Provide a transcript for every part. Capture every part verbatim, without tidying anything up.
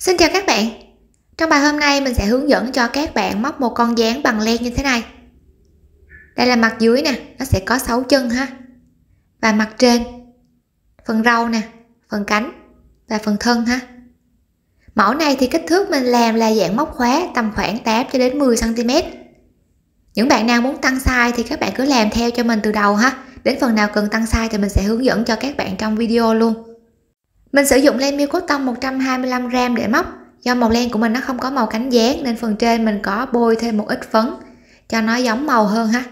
Xin chào các bạn. Trong bài hôm nay mình sẽ hướng dẫn cho các bạn móc một con dáng bằng len như thế này. Đây là mặt dưới nè, nó sẽ có sáu chân ha. Và mặt trên, phần râu nè, phần cánh và phần thân ha. Mẫu này thì kích thước mình làm là dạng móc khóa tầm khoảng tám cho đến mười xăng ti mét. Những bạn nào muốn tăng size thì các bạn cứ làm theo cho mình từ đầu ha. Đến phần nào cần tăng size thì mình sẽ hướng dẫn cho các bạn trong video luôn. Mình sử dụng len miêu cotton một trăm hai mươi lăm gam để móc. Do màu len của mình nó không có màu cánh dáng nên phần trên mình có bôi thêm một ít phấn cho nó giống màu hơn ha.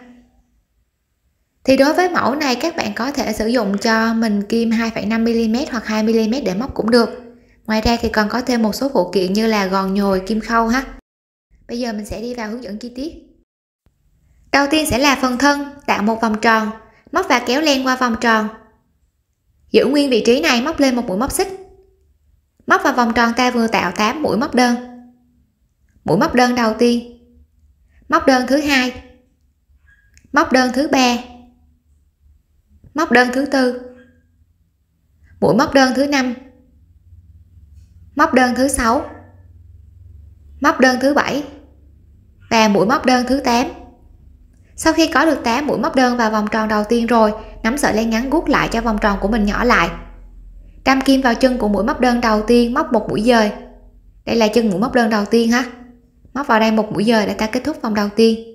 Thì đối với mẫu này các bạn có thể sử dụng cho mình kim hai phẩy năm mi li mét hoặc hai mi li mét để móc cũng được. Ngoài ra thì còn có thêm một số phụ kiện như là gòn nhồi, kim khâu ha. Bây giờ mình sẽ đi vào hướng dẫn chi tiết. Đầu tiên sẽ là phần thân, tạo một vòng tròn, móc và kéo len qua vòng tròn. Giữ nguyên vị trí này, móc lên một mũi móc xích. Móc vào vòng tròn ta vừa tạo tám mũi móc đơn. Mũi móc đơn đầu tiên, móc đơn thứ hai, móc đơn thứ ba, móc đơn thứ tư, mũi móc đơn thứ năm, móc đơn thứ sáu, móc đơn thứ bảy và mũi móc đơn thứ tám. Sau khi có được tám mũi móc đơn vào vòng tròn đầu tiên rồi, nắm sợi len ngắn guốc lại cho vòng tròn của mình nhỏ lại. Đâm kim vào chân của mũi móc đơn đầu tiên, móc một mũi dời. Đây là chân mũi móc đơn đầu tiên ha. Móc vào đây một mũi dời để ta kết thúc vòng đầu tiên.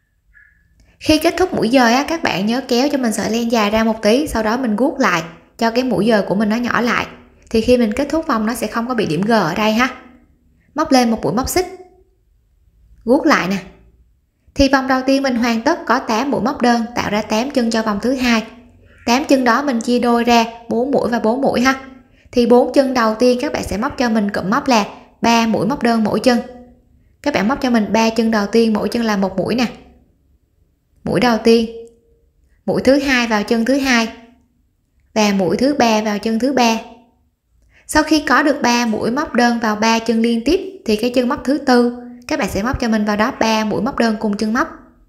Khi kết thúc mũi dời á, các bạn nhớ kéo cho mình sợi len dài ra một tí, sau đó mình guốc lại cho cái mũi dời của mình nó nhỏ lại. Thì khi mình kết thúc vòng nó sẽ không có bị điểm G ở đây ha. Móc lên một mũi móc xích. Guốc lại nè. Thì vòng đầu tiên mình hoàn tất có tám mũi móc đơn, tạo ra tám chân cho vòng thứ hai. tám chân đó mình chia đôi ra bốn mũi và bốn mũi ha. Thì bốn chân đầu tiên các bạn sẽ móc cho mình cụm móc là ba mũi móc đơn mỗi chân. Các bạn móc cho mình ba chân đầu tiên, mỗi chân là một mũi nè. Mũi đầu tiên, mũi thứ hai vào chân thứ hai và mũi thứ ba vào chân thứ ba. Sau khi có được ba mũi móc đơn vào ba chân liên tiếp thì cái chân móc thứ tư các bạn sẽ móc cho mình vào đó ba mũi móc đơn cùng chân móc.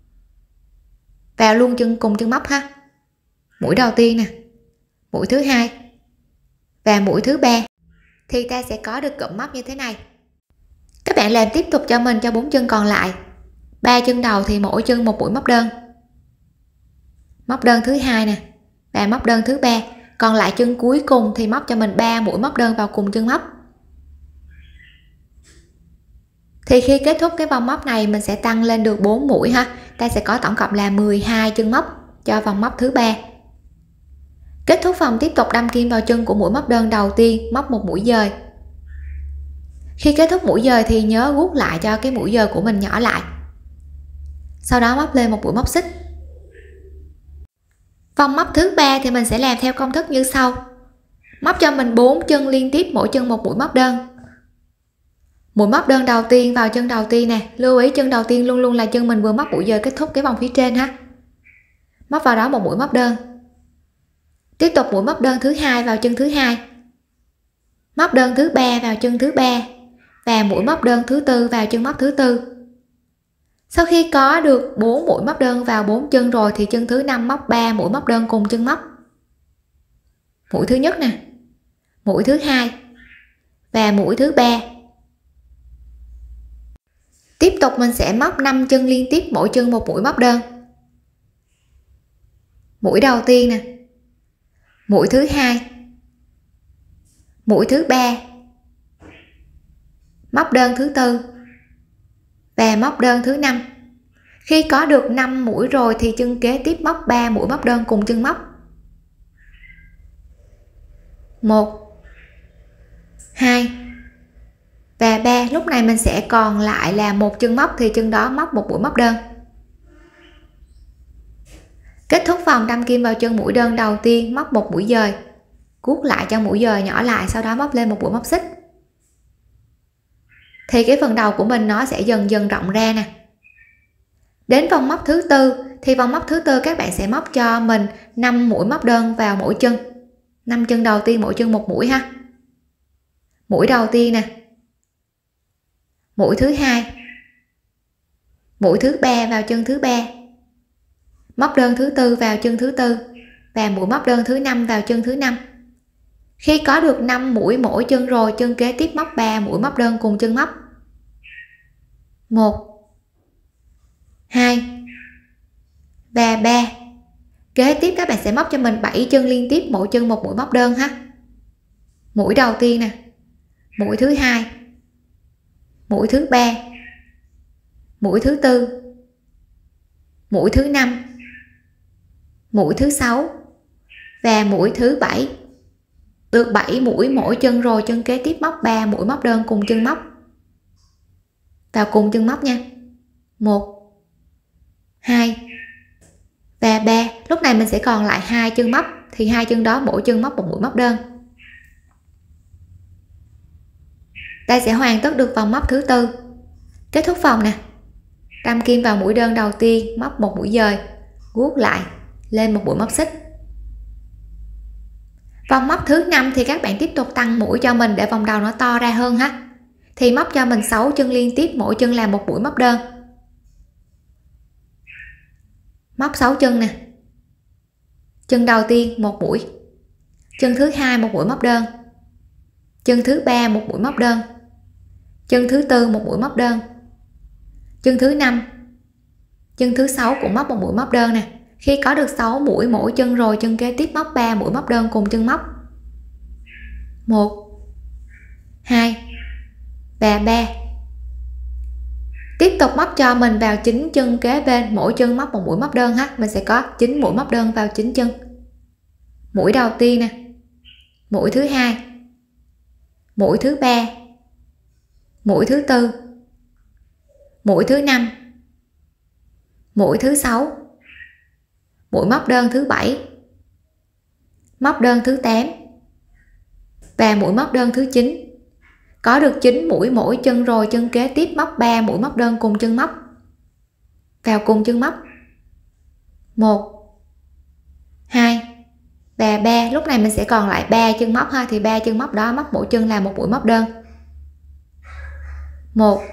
Vào luôn chân cùng chân móc ha. Mũi đầu tiên nè, mũi thứ hai và mũi thứ ba thì ta sẽ có được cụm móc như thế này. Các bạn làm tiếp tục cho mình cho bốn chân còn lại. Ba chân đầu thì mỗi chân một mũi móc đơn. Móc đơn thứ hai nè và móc đơn thứ ba, còn lại chân cuối cùng thì móc cho mình ba mũi móc đơn vào cùng chân móc. Thì khi kết thúc cái vòng móc này mình sẽ tăng lên được bốn mũi ha. Ta sẽ có tổng cộng là mười hai chân móc cho vòng móc thứ ba. Kết thúc vòng tiếp tục đâm kim vào chân của mũi móc đơn đầu tiên, móc một mũi dời. Khi kết thúc mũi dời thì nhớ guốc lại cho cái mũi dời của mình nhỏ lại. Sau đó móc lên một mũi móc xích. Vòng móc thứ ba thì mình sẽ làm theo công thức như sau. Móc cho mình bốn chân liên tiếp, mỗi chân một mũi móc đơn. Mũi móc đơn đầu tiên vào chân đầu tiên nè, lưu ý chân đầu tiên luôn luôn là chân mình vừa móc mũi dời kết thúc cái vòng phía trên ha. Móc vào đó một mũi móc đơn. Tiếp tục mũi móc đơn thứ hai vào chân thứ hai. Móc đơn thứ ba vào chân thứ ba và mũi móc đơn thứ tư vào chân móc thứ tư. Sau khi có được bốn mũi móc đơn vào bốn chân rồi thì chân thứ năm móc ba mũi móc đơn cùng chân móc. Mũi thứ nhất nè, mũi thứ hai và mũi thứ ba. Tiếp tục mình sẽ móc năm chân liên tiếp, mỗi chân một mũi móc đơn. Mũi đầu tiên nè, mũi thứ hai, mũi thứ ba, móc đơn thứ tư và móc đơn thứ năm. Khi có được năm mũi rồi thì chân kế tiếp móc ba mũi móc đơn cùng chân móc. một, hai và ba. Lúc này mình sẽ còn lại là một chân móc thì chân đó móc một mũi móc đơn. Kết thúc vòng đâm kim vào chân mũi đơn đầu tiên, móc một mũi dời, guốc lại cho mũi dời nhỏ lại, sau đó móc lên một mũi móc xích. Thì cái phần đầu của mình nó sẽ dần dần rộng ra nè. Đến vòng móc thứ tư thì vòng móc thứ tư các bạn sẽ móc cho mình năm mũi móc đơn vào mỗi chân. năm chân đầu tiên mỗi chân một mũi ha. Mũi đầu tiên nè, mũi thứ hai, mũi thứ ba vào chân thứ ba, móc đơn thứ tư vào chân thứ tư và mũi móc đơn thứ năm vào chân thứ năm. Khi có được năm mũi mỗi chân rồi, chân kế tiếp móc ba mũi móc đơn cùng chân móc. một, hai và ba. Kế tiếp các bạn sẽ móc cho mình bảy chân liên tiếp, mỗi chân một mũi móc đơn ha. Mũi đầu tiên nè, mũi thứ hai, mũi thứ ba, mũi thứ tư, mũi thứ năm, mũi thứ sáu và mũi thứ bảy. Được bảy mũi mỗi chân rồi, chân kế tiếp móc ba mũi móc đơn cùng chân móc. Vào cùng chân móc nha. một, hai và ba. Lúc này mình sẽ còn lại hai chân móc, thì hai chân đó mỗi chân móc một mũi móc đơn. Ta sẽ hoàn tất được vòng móc thứ tư. Kết thúc vòng nè. Đâm kim vào mũi đơn đầu tiên, móc một mũi dời, guốc lại, lên một mũi móc xích. Vòng móc thứ năm thì các bạn tiếp tục tăng mũi cho mình để vòng đầu nó to ra hơn ha. Thì móc cho mình sáu chân liên tiếp, mỗi chân là một mũi móc đơn. Móc sáu chân nè. Chân đầu tiên một mũi, chân thứ hai một mũi móc đơn, chân thứ ba một mũi móc đơn, chân thứ tư một mũi móc đơn, chân thứ năm, chân thứ sáu cũng móc một mũi móc đơn nè. Khi có được sáu mũi mỗi chân rồi, chân kế tiếp móc ba mũi móc đơn cùng chân móc. một, hai và ba. Tiếp tục móc cho mình vào chín chân kế bên, mỗi chân móc một mũi móc đơn ha. Mình sẽ có chín mũi móc đơn vào chín chân. Mũi đầu tiên nè, mũi thứ hai, mũi thứ ba, mũi thứ tư, mũi thứ năm, mũi thứ sáu, mũi móc đơn thứ bảy, móc đơn thứ tám và mũi móc đơn thứ chín. Có được chín mũi mỗi chân rồi, chân kế tiếp móc ba mũi móc đơn cùng chân móc. Vào cùng chân móc. một, hai và ba. Lúc này mình sẽ còn lại ba chân móc ha, thì ba chân móc đó móc mỗi chân là một mũi móc đơn. một,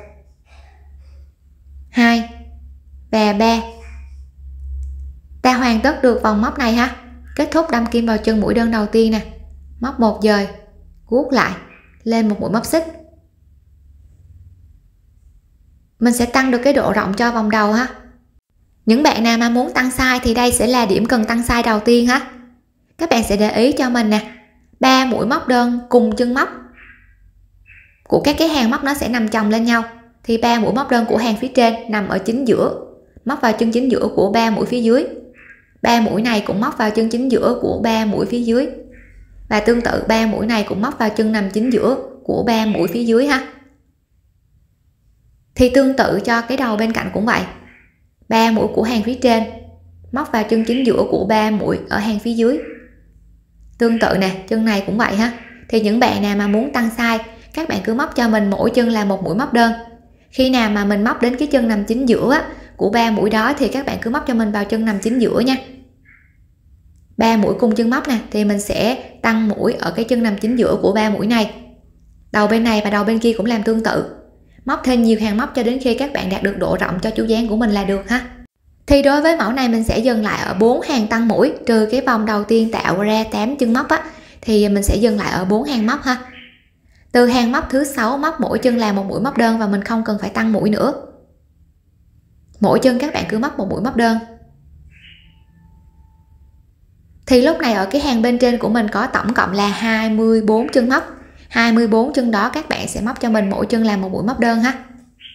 hai và ba. Ta hoàn tất được vòng móc này ha. Kết thúc đâm kim vào chân mũi đơn đầu tiên nè, móc một dời, guốc lại, lên một mũi móc xích. Mình sẽ tăng được cái độ rộng cho vòng đầu ha. Những bạn nào mà muốn tăng size thì đây sẽ là điểm cần tăng size đầu tiên ha. Các bạn sẽ để ý cho mình nè, ba mũi móc đơn cùng chân móc của các cái hàng móc nó sẽ nằm chồng lên nhau, thì ba mũi móc đơn của hàng phía trên nằm ở chính giữa, móc vào chân chính giữa của ba mũi phía dưới. Ba mũi này cũng móc vào chân chính giữa của ba mũi phía dưới, và tương tự ba mũi này cũng móc vào chân nằm chính giữa của ba mũi phía dưới ha. Thì tương tự cho cái đầu bên cạnh cũng vậy, ba mũi của hàng phía trên móc vào chân chính giữa của ba mũi ở hàng phía dưới. Tương tự nè, chân này cũng vậy ha. Thì những bạn nào mà muốn tăng size, các bạn cứ móc cho mình mỗi chân là một mũi móc đơn. Khi nào mà mình móc đến cái chân nằm chính giữa á, của ba mũi đó thì các bạn cứ móc cho mình vào chân nằm chính giữa nha. Ba mũi cùng chân móc nè, thì mình sẽ tăng mũi ở cái chân nằm chính giữa của ba mũi này. Đầu bên này và đầu bên kia cũng làm tương tự. Móc thêm nhiều hàng móc cho đến khi các bạn đạt được độ rộng cho chú dáng của mình là được ha. Thì đối với mẫu này mình sẽ dừng lại ở bốn hàng tăng mũi, trừ cái vòng đầu tiên tạo ra tám chân móc á, thì mình sẽ dừng lại ở bốn hàng móc ha. Từ hàng móc thứ sáu móc mỗi chân là một mũi móc đơn và mình không cần phải tăng mũi nữa. Mỗi chân các bạn cứ móc một mũi móc đơn. Thì lúc này ở cái hàng bên trên của mình có tổng cộng là hai mươi bốn chân móc. hai mươi bốn chân đó các bạn sẽ móc cho mình mỗi chân là một mũi móc đơn ha.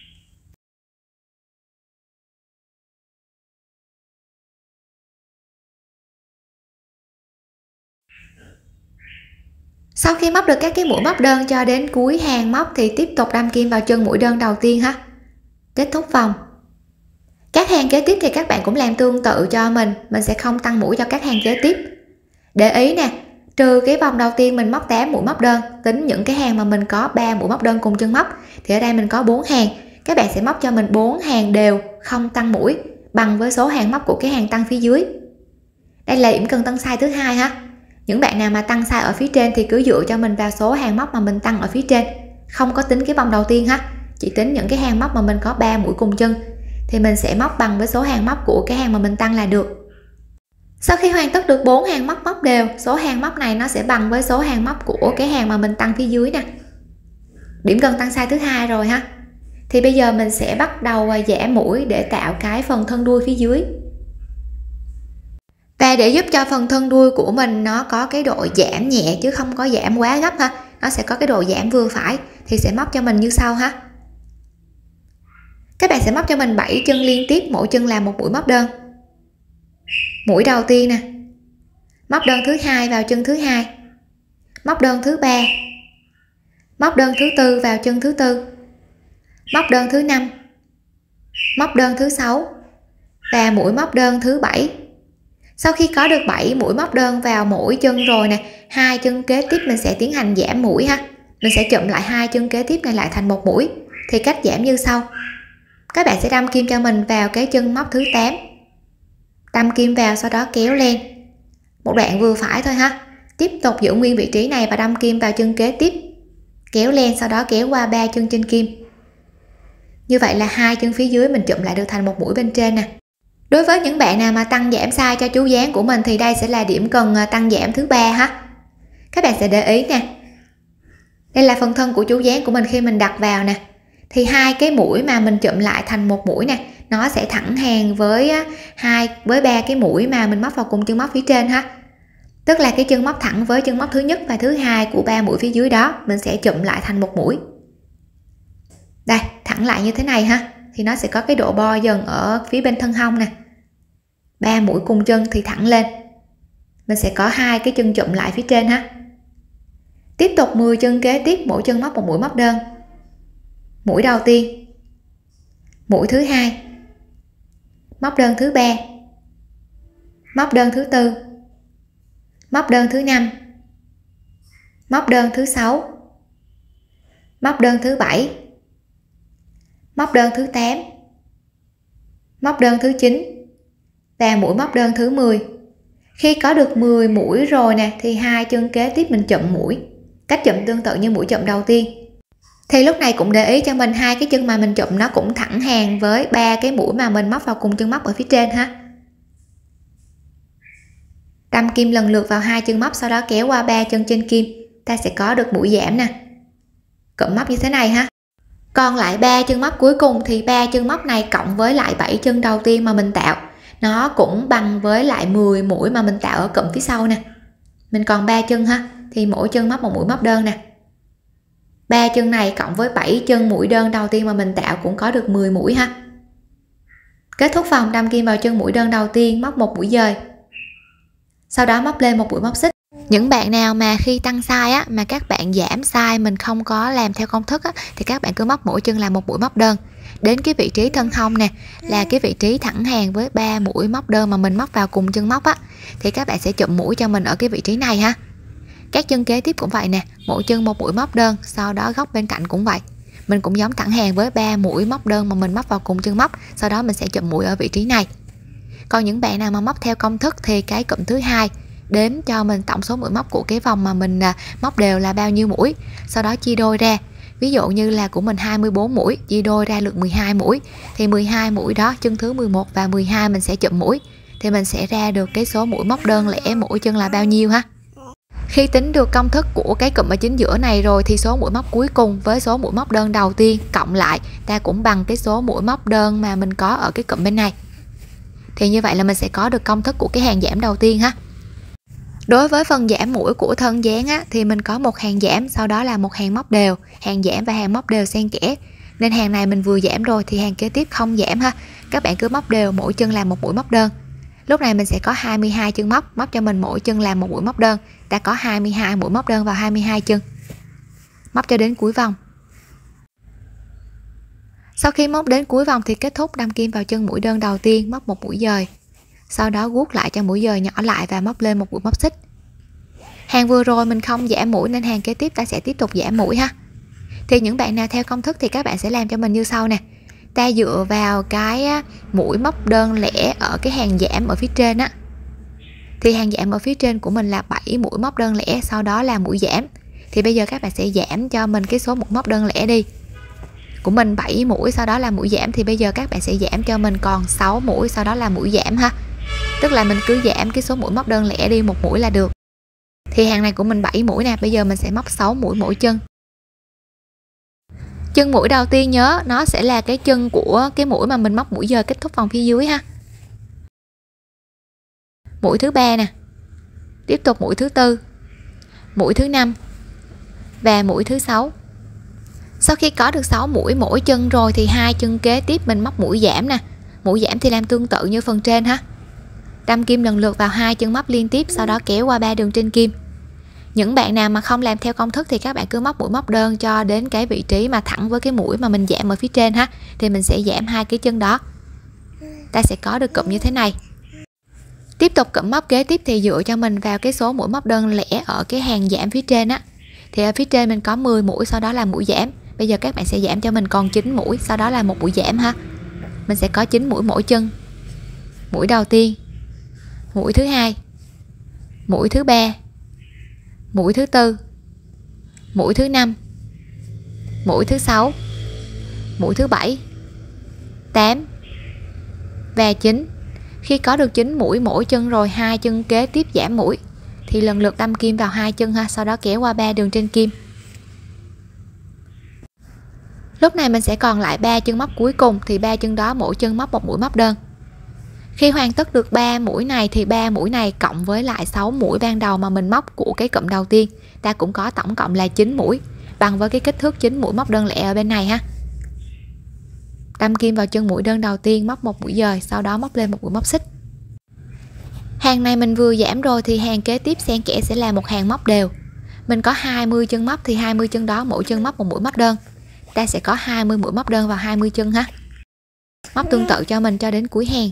Sau khi móc được các cái mũi móc đơn cho đến cuối hàng móc thì tiếp tục đâm kim vào chân mũi đơn đầu tiên ha. Kết thúc vòng. Các hàng kế tiếp thì các bạn cũng làm tương tự cho mình, mình sẽ không tăng mũi cho các hàng kế tiếp. Để ý nè, trừ cái vòng đầu tiên mình móc tám mũi móc đơn, tính những cái hàng mà mình có ba mũi móc đơn cùng chân móc, thì ở đây mình có bốn hàng. Các bạn sẽ móc cho mình bốn hàng đều không tăng mũi, bằng với số hàng móc của cái hàng tăng phía dưới. Đây là điểm cần tăng size thứ hai ha. Những bạn nào mà tăng size ở phía trên thì cứ dựa cho mình vào số hàng móc mà mình tăng ở phía trên, không có tính cái vòng đầu tiên ha, chỉ tính những cái hàng móc mà mình có ba mũi cùng chân thì mình sẽ móc bằng với số hàng móc của cái hàng mà mình tăng là được. Sau khi hoàn tất được bốn hàng móc móc đều, số hàng móc này nó sẽ bằng với số hàng móc của cái hàng mà mình tăng phía dưới nè, điểm cân tăng size thứ hai rồi ha. Thì bây giờ mình sẽ bắt đầu giảm mũi để tạo cái phần thân đuôi phía dưới. Và để giúp cho phần thân đuôi của mình nó có cái độ giảm nhẹ chứ không có giảm quá gấp ha, nó sẽ có cái độ giảm vừa phải, thì sẽ móc cho mình như sau ha. Các bạn sẽ móc cho mình bảy chân liên tiếp, mỗi chân làm một mũi móc đơn. Mũi đầu tiên nè, móc đơn thứ hai vào chân thứ hai, móc đơn thứ ba, móc đơn thứ tư vào chân thứ tư, móc đơn thứ năm, móc đơn thứ sáu và mũi móc đơn thứ bảy. Sau khi có được bảy mũi móc đơn vào mỗi chân rồi nè, hai chân kế tiếp mình sẽ tiến hành giảm mũi ha. Mình sẽ chụm lại hai chân kế tiếp này lại thành một mũi. Thì cách giảm như sau. Các bạn sẽ đâm kim cho mình vào cái chân móc thứ tám. Đâm kim vào, sau đó kéo lên một đoạn vừa phải thôi ha. Tiếp tục giữ nguyên vị trí này và đâm kim vào chân kế tiếp, kéo lên, sau đó kéo qua ba chân trên kim. Như vậy là hai chân phía dưới mình chụm lại được thành một mũi bên trên nè. Đối với những bạn nào mà tăng giảm size cho chú dáng của mình thì đây sẽ là điểm cần tăng giảm thứ ba ha. Các bạn sẽ để ý nè, đây là phần thân của chú dáng của mình khi mình đặt vào nè, thì hai cái mũi mà mình chụm lại thành một mũi nè, nó sẽ thẳng hàng với hai với ba cái mũi mà mình móc vào cùng chân móc phía trên ha. Tức là cái chân móc thẳng với chân móc thứ nhất và thứ hai của ba mũi phía dưới đó mình sẽ chụm lại thành một mũi. Đây, thẳng lại như thế này ha, thì nó sẽ có cái độ bo dần ở phía bên thân hông nè. Ba mũi cùng chân thì thẳng lên, mình sẽ có hai cái chân chụm lại phía trên ha. Tiếp tục mười chân kế tiếp, mỗi chân móc một mũi móc đơn. Mũi đầu tiên, mũi thứ hai, móc đơn thứ ba, móc đơn thứ tư, móc đơn thứ năm, móc đơn thứ sáu, móc đơn thứ bảy, móc đơn thứ tám, móc đơn thứ chín và mũi móc đơn thứ mười. Khi có được mười mũi rồi nè thì hai chân kế tiếp mình chụm mũi, cách chụm tương tự như mũi chụm đầu tiên. Thì lúc này cũng để ý cho mình hai cái chân mà mình chụm nó cũng thẳng hàng với ba cái mũi mà mình móc vào cùng chân móc ở phía trên ha. Đâm kim lần lượt vào hai chân móc, sau đó kéo qua ba chân trên kim, ta sẽ có được mũi giảm nè, cụm móc như thế này ha. Còn lại ba chân móc cuối cùng thì ba chân móc này cộng với lại bảy chân đầu tiên mà mình tạo, nó cũng bằng với lại mười mũi mà mình tạo ở cụm phía sau nè. Mình còn ba chân ha, thì mỗi chân móc một mũi móc đơn nè. Ba chân này cộng với bảy chân mũi đơn đầu tiên mà mình tạo cũng có được mười mũi ha. Kết thúc vòng, đâm kim vào chân mũi đơn đầu tiên, móc một mũi dời, sau đó móc lên một mũi móc xích. Những bạn nào mà khi tăng size á, mà các bạn giảm size mình không có làm theo công thức á, thì các bạn cứ móc mỗi chân là một mũi móc đơn. Đến cái vị trí thân hông nè, là cái vị trí thẳng hàng với ba mũi móc đơn mà mình móc vào cùng chân móc á, thì các bạn sẽ chụm mũi cho mình ở cái vị trí này ha. Các chân kế tiếp cũng vậy nè, mỗi chân một mũi móc đơn, sau đó góc bên cạnh cũng vậy, mình cũng giống thẳng hàng với ba mũi móc đơn mà mình móc vào cùng chân móc, sau đó mình sẽ chụm mũi ở vị trí này. Còn những bạn nào mà móc theo công thức thì cái cụm thứ hai đếm cho mình tổng số mũi móc của cái vòng mà mình móc đều là bao nhiêu mũi, sau đó chia đôi ra. Ví dụ như là của mình hai mươi bốn mũi, chia đôi ra được mười hai mũi, thì mười hai mũi đó, chân thứ mười một và mười hai mình sẽ chụm mũi, thì mình sẽ ra được cái số mũi móc đơn lẻ mỗi chân là bao nhiêu ha. Khi tính được công thức của cái cụm ở chính giữa này rồi thì số mũi móc cuối cùng với số mũi móc đơn đầu tiên cộng lại ta cũng bằng cái số mũi móc đơn mà mình có ở cái cụm bên này. Thì như vậy là mình sẽ có được công thức của cái hàng giảm đầu tiên ha. Đối với phần giảm mũi của thân dáng á, thì mình có một hàng giảm, sau đó là một hàng móc đều, hàng giảm và hàng móc đều xen kẽ. Nên hàng này mình vừa giảm rồi thì hàng kế tiếp không giảm ha. Các bạn cứ móc đều, mỗi chân làm một mũi móc đơn. Lúc này mình sẽ có hai mươi hai chân móc, móc cho mình mỗi chân làm một mũi móc đơn. Ta có hai mươi hai mũi móc đơn vào hai mươi hai chân. Móc cho đến cuối vòng. Sau khi móc đến cuối vòng thì kết thúc, đâm kim vào chân mũi đơn đầu tiên, móc một mũi dời. Sau đó guốc lại cho mũi dời nhỏ lại và móc lên một mũi móc xích. Hàng vừa rồi mình không giảm mũi nên hàng kế tiếp ta sẽ tiếp tục giảm mũi ha. Thì những bạn nào theo công thức thì các bạn sẽ làm cho mình như sau nè. Ta dựa vào cái mũi móc đơn lẻ ở cái hàng giảm ở phía trên á, thì hàng giảm ở phía trên của mình là bảy mũi móc đơn lẻ, sau đó là mũi giảm. Thì bây giờ các bạn sẽ giảm cho mình cái số mũi móc đơn lẻ đi. Của mình bảy mũi, sau đó là mũi giảm, thì bây giờ các bạn sẽ giảm cho mình còn sáu mũi, sau đó là mũi giảm ha. tức là mình cứ giảm cái số mũi móc đơn lẻ đi một mũi là được. Thì hàng này của mình bảy mũi nè, bây giờ mình sẽ móc sáu mũi mỗi chân. Chân mũi đầu tiên nhớ nó sẽ là cái chân của cái mũi mà mình móc mũi dời kết thúc vòng phía dưới ha. Mũi thứ ba nè, tiếp tục mũi thứ tư, mũi thứ năm và mũi thứ sáu. Sau khi có được sáu mũi mỗi chân rồi thì hai chân kế tiếp mình móc mũi giảm nè. Mũi giảm thì làm tương tự như phần trên ha. Đâm kim lần lượt vào hai chân móc liên tiếp, sau đó kéo qua ba đường trên kim. Những bạn nào mà không làm theo công thức thì các bạn cứ móc mũi móc đơn cho đến cái vị trí mà thẳng với cái mũi mà mình giảm ở phía trên ha, thì mình sẽ giảm hai cái chân đó. Ta sẽ có được cụm như thế này. Tiếp tục cụm móc kế tiếp thì dựa cho mình vào cái số mũi móc đơn lẻ ở cái hàng giảm phía trên á. Thì ở phía trên mình có mười mũi, sau đó là mũi giảm. Bây giờ các bạn sẽ giảm cho mình còn chín mũi, sau đó là một mũi giảm ha. Mình sẽ có chín mũi mỗi chân. Mũi đầu tiên, mũi thứ hai, mũi thứ ba, mũi thứ tư, mũi thứ năm, mũi thứ sáu, mũi thứ bảy, tám và chín. Khi có được chín mũi mỗi chân rồi, hai chân kế tiếp giảm mũi thì lần lượt đâm kim vào hai chân ha, sau đó kéo qua ba đường trên kim. Lúc này mình sẽ còn lại ba chân móc cuối cùng, thì ba chân đó mỗi chân móc một mũi móc đơn. Khi hoàn tất được ba mũi này thì ba mũi này cộng với lại sáu mũi ban đầu mà mình móc của cái cụm đầu tiên, ta cũng có tổng cộng là chín mũi, bằng với cái kích thước chín mũi móc đơn lẻ ở bên này ha. Đâm kim vào chân mũi đơn đầu tiên, móc một mũi dời, sau đó móc lên một mũi móc xích. Hàng này mình vừa giảm rồi thì hàng kế tiếp xen kẽ sẽ là một hàng móc đều. Mình có hai mươi chân móc thì hai mươi chân đó mỗi chân móc một mũi móc đơn. Ta sẽ có hai mươi mũi móc đơn vào hai mươi chân ha. Móc tương tự cho mình cho đến cuối hàng.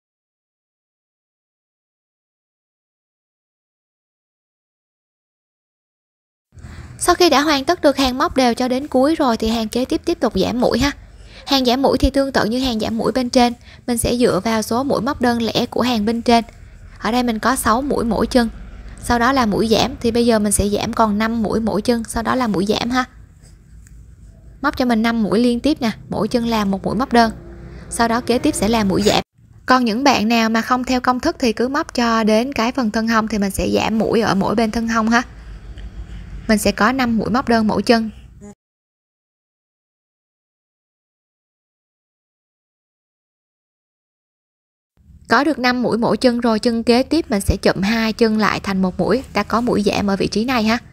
Sau khi đã hoàn tất được hàng móc đều cho đến cuối rồi thì hàng kế tiếp tiếp tục giảm mũi ha. Hàng giảm mũi thì tương tự như hàng giảm mũi bên trên, mình sẽ dựa vào số mũi móc đơn lẻ của hàng bên trên. Ở đây mình có sáu mũi mỗi chân. Sau đó là mũi giảm thì bây giờ mình sẽ giảm còn năm mũi mỗi chân, sau đó là mũi giảm ha. Móc cho mình năm mũi liên tiếp nè, mỗi chân làm một mũi móc đơn. Sau đó kế tiếp sẽ là mũi giảm. Còn những bạn nào mà không theo công thức thì cứ móc cho đến cái phần thân hông thì mình sẽ giảm mũi ở mỗi bên thân hông ha. Mình sẽ có năm mũi móc đơn mỗi chân. Có được năm mũi mỗi chân rồi, chân kế tiếp mình sẽ chụm hai chân lại thành một mũi, ta có mũi giảm ở vị trí này ha.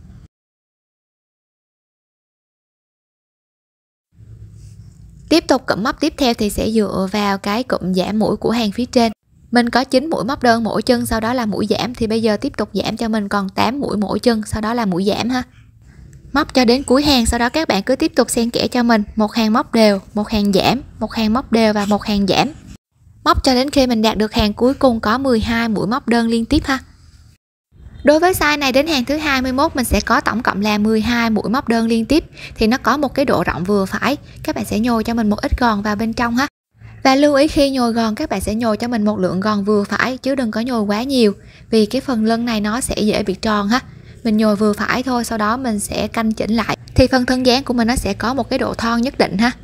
Tiếp tục cụm móc tiếp theo thì sẽ dựa vào cái cụm giảm mũi của hàng phía trên. Mình có chín mũi móc đơn mỗi chân, sau đó là mũi giảm thì bây giờ tiếp tục giảm cho mình còn tám mũi mỗi chân, sau đó là mũi giảm ha. Móc cho đến cuối hàng, sau đó các bạn cứ tiếp tục xen kẽ cho mình một hàng móc đều, một hàng giảm, một hàng móc đều và một hàng giảm. Móc cho đến khi mình đạt được hàng cuối cùng có mười hai mũi móc đơn liên tiếp ha. Đối với size này đến hàng thứ hai mươi mốt mình sẽ có tổng cộng là mười hai mũi móc đơn liên tiếp, thì nó có một cái độ rộng vừa phải. Các bạn sẽ nhồi cho mình một ít gòn vào bên trong ha. Và lưu ý khi nhồi gòn các bạn sẽ nhồi cho mình một lượng gòn vừa phải, chứ đừng có nhồi quá nhiều, vì cái phần lưng này nó sẽ dễ bị tròn ha. Mình nhồi vừa phải thôi, sau đó mình sẽ canh chỉnh lại thì phần thân dáng của mình nó sẽ có một cái độ thon nhất định ha.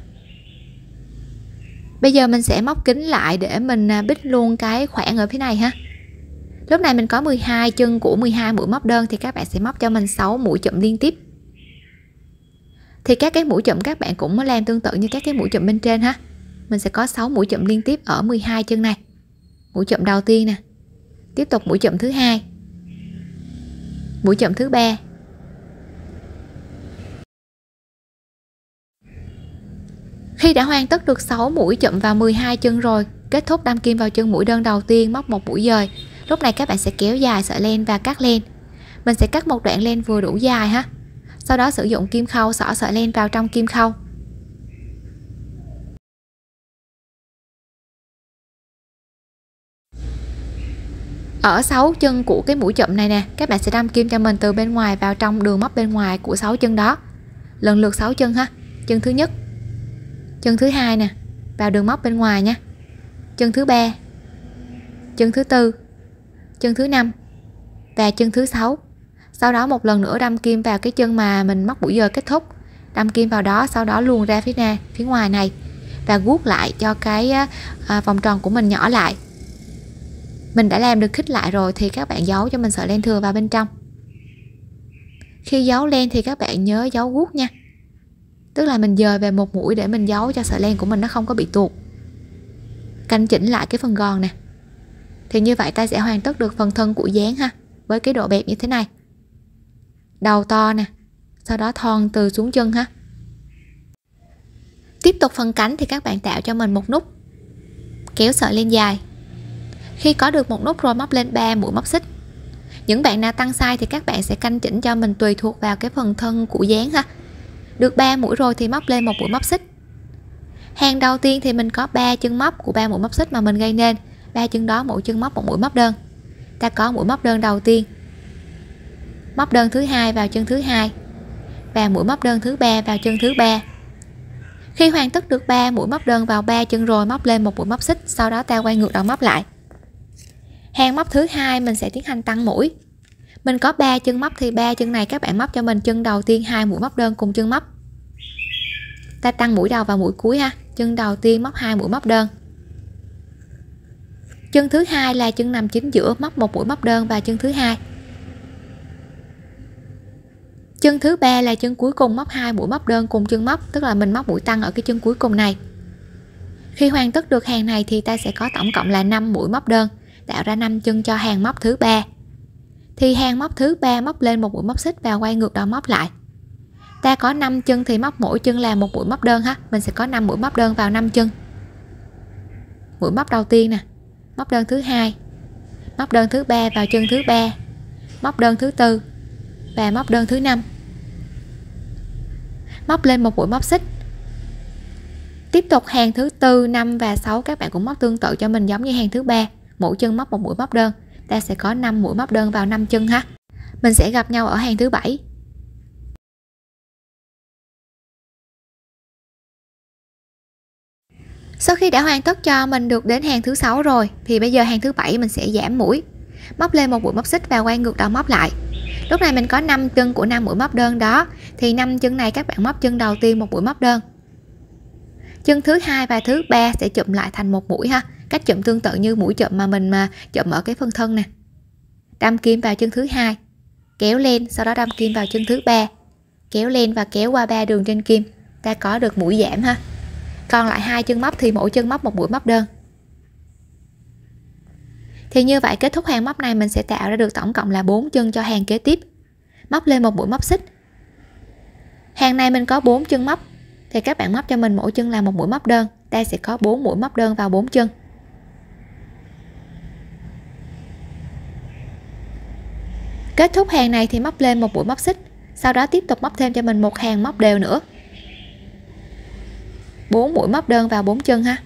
Bây giờ mình sẽ móc kính lại để mình bít luôn cái khoảng ở phía này ha. Lúc này mình có mười hai chân của mười hai mũi móc đơn thì các bạn sẽ móc cho mình sáu mũi chụm liên tiếp. Thì các cái mũi chụm các bạn cũng làm tương tự như các cái mũi chụm bên trên ha. Mình sẽ có sáu mũi chụm liên tiếp ở mười hai chân này. Mũi chụm đầu tiên nè. Tiếp tục mũi chụm thứ hai. Mũi chụm thứ ba. Khi đã hoàn tất được sáu mũi chụm vào mười hai chân rồi, kết thúc đâm kim vào chân mũi đơn đầu tiên, móc một mũi dời. Lúc này các bạn sẽ kéo dài sợi len và cắt len. Mình sẽ cắt một đoạn len vừa đủ dài ha. Sau đó sử dụng kim khâu xỏ sợi len vào trong kim khâu. Ở sáu chân của cái mũi chụm này nè, các bạn sẽ đâm kim cho mình từ bên ngoài vào trong đường móc bên ngoài của sáu chân đó. Lần lượt sáu chân ha. Chân thứ nhất, chân thứ hai nè, vào đường móc bên ngoài nha. Chân thứ ba, chân thứ tư, chân thứ năm và chân thứ sáu. Sau đó một lần nữa đâm kim vào cái chân mà mình móc mũi dời kết thúc, đâm kim vào đó, sau đó luồn ra phía này, phía ngoài này và guốc lại cho cái à, vòng tròn của mình nhỏ lại. mình đã làm được khít lại rồi thì các bạn giấu cho mình sợi len thừa vào bên trong. Khi giấu len thì các bạn nhớ giấu guốc nha, tức là mình dời về một mũi để mình giấu cho sợi len của mình nó không có bị tuột. Canh chỉnh lại cái phần gòn nè, thì như vậy ta sẽ hoàn tất được phần thân của dáng ha, với cái độ bẹp như thế này. Đầu to nè, sau đó thon từ xuống chân ha. Tiếp tục phần cánh thì các bạn tạo cho mình một nút, kéo sợi len dài. Khi có được một nút rồi móc lên ba mũi móc xích. Những bạn nào tăng size thì các bạn sẽ canh chỉnh cho mình tùy thuộc vào cái phần thân của dáng ha. Được ba mũi rồi thì móc lên một mũi móc xích. Hàng đầu tiên thì mình có ba chân móc của ba mũi móc xích mà mình gây nên. Ba chân đó mỗi chân móc một mũi móc đơn. Ta có mũi móc đơn đầu tiên, móc đơn thứ hai vào chân thứ hai và mũi móc đơn thứ ba vào chân thứ ba. Khi hoàn tất được ba mũi móc đơn vào ba chân rồi móc lên một mũi móc xích, sau đó ta quay ngược đầu móc lại. Hàng móc thứ hai mình sẽ tiến hành tăng mũi. Mình có ba chân móc thì ba chân này các bạn móc cho mình chân đầu tiên hai mũi móc đơn cùng chân móc. Ta tăng mũi đầu vào mũi cuối ha. Chân đầu tiên móc hai mũi móc đơn. Chân thứ hai là chân nằm chính giữa, móc một mũi móc đơn vào chân thứ hai. Chân thứ ba là chân cuối cùng, móc hai mũi móc đơn cùng chân móc, tức là mình móc mũi tăng ở cái chân cuối cùng này. Khi hoàn tất được hàng này thì ta sẽ có tổng cộng là năm mũi móc đơn, tạo ra năm chân cho hàng móc thứ ba. Thì hàng móc thứ ba móc lên một mũi móc xích và quay ngược đầu móc lại. Ta có năm chân thì móc mỗi chân là một mũi móc đơn ha. Mình sẽ có năm mũi móc đơn vào năm chân. Mũi móc đầu tiên nè, móc đơn thứ hai, móc đơn thứ ba vào chân thứ ba, móc đơn thứ tư và móc đơn thứ năm. Móc lên một mũi móc xích. Tiếp tục hàng thứ tư, năm và sáu các bạn cũng móc tương tự cho mình giống như hàng thứ ba, mỗi chân móc một mũi móc đơn. Ta sẽ có năm mũi móc đơn vào năm chân ha. Mình sẽ gặp nhau ở hàng thứ bảy. Sau khi đã hoàn tất cho mình được đến hàng thứ sáu rồi thì bây giờ hàng thứ bảy mình sẽ giảm mũi, móc lên một mũi móc xích và quay ngược đầu móc lại. Lúc này mình có năm chân của năm mũi móc đơn đó, thì năm chân này các bạn móc chân đầu tiên một mũi móc đơn. Chân thứ hai và thứ ba sẽ chụm lại thành một mũi ha. Cách chụm tương tự như mũi chụm mà mình mà chụm ở cái phần thân nè. Đâm kim vào chân thứ hai, kéo lên, sau đó đâm kim vào chân thứ ba, kéo lên và kéo qua ba đường trên kim. Ta có được mũi giảm ha. Còn lại hai chân móc thì mỗi chân móc một mũi móc đơn. Thì như vậy kết thúc hàng móc này mình sẽ tạo ra được tổng cộng là bốn chân cho hàng kế tiếp. Móc lên một mũi móc xích. Hàng này mình có bốn chân móc thì các bạn móc cho mình mỗi chân là một mũi móc đơn. Ta sẽ có bốn mũi móc đơn vào bốn chân. Kết thúc hàng này thì móc lên một mũi móc xích, sau đó tiếp tục móc thêm cho mình một hàng móc đều nữa. bốn mũi móc đơn vào bốn chân ha.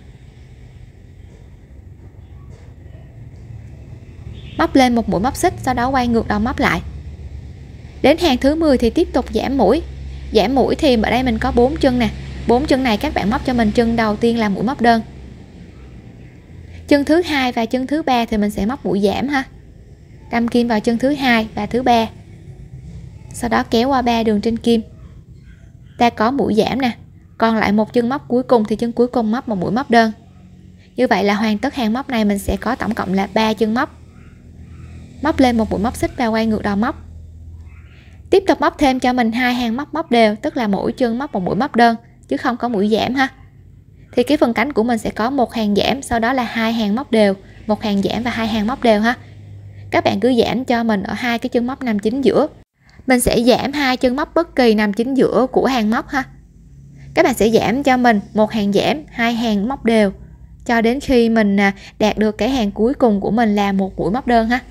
Móc lên một mũi móc xích, sau đó quay ngược đầu móc lại. Đến hàng thứ mười thì tiếp tục giảm mũi. Giảm mũi thì ở đây mình có bốn chân nè. bốn chân này các bạn móc cho mình chân đầu tiên là mũi móc đơn. Chân thứ hai và chân thứ ba thì mình sẽ móc mũi giảm ha. Đâm kim vào chân thứ hai và thứ ba. Sau đó kéo qua ba đường trên kim. Ta có mũi giảm nè. Còn lại một chân móc cuối cùng thì chân cuối cùng móc một mũi móc đơn. Như vậy là hoàn tất hàng móc này mình sẽ có tổng cộng là ba chân móc. Móc lên một mũi móc xích và quay ngược đầu móc. Tiếp tục móc thêm cho mình hai hàng móc móc đều, tức là mỗi chân móc một mũi móc đơn chứ không có mũi giảm ha. Thì cái phần cánh của mình sẽ có một hàng giảm, sau đó là hai hàng móc đều, một hàng giảm và hai hàng móc đều ha. Các bạn cứ giảm cho mình ở hai cái chân móc nằm chính giữa. Mình sẽ giảm hai chân móc bất kỳ nằm chính giữa của hàng móc ha. Các bạn sẽ giảm cho mình một hàng giảm, hai hàng móc đều cho đến khi mình đạt được cái hàng cuối cùng của mình là một mũi móc đơn ha.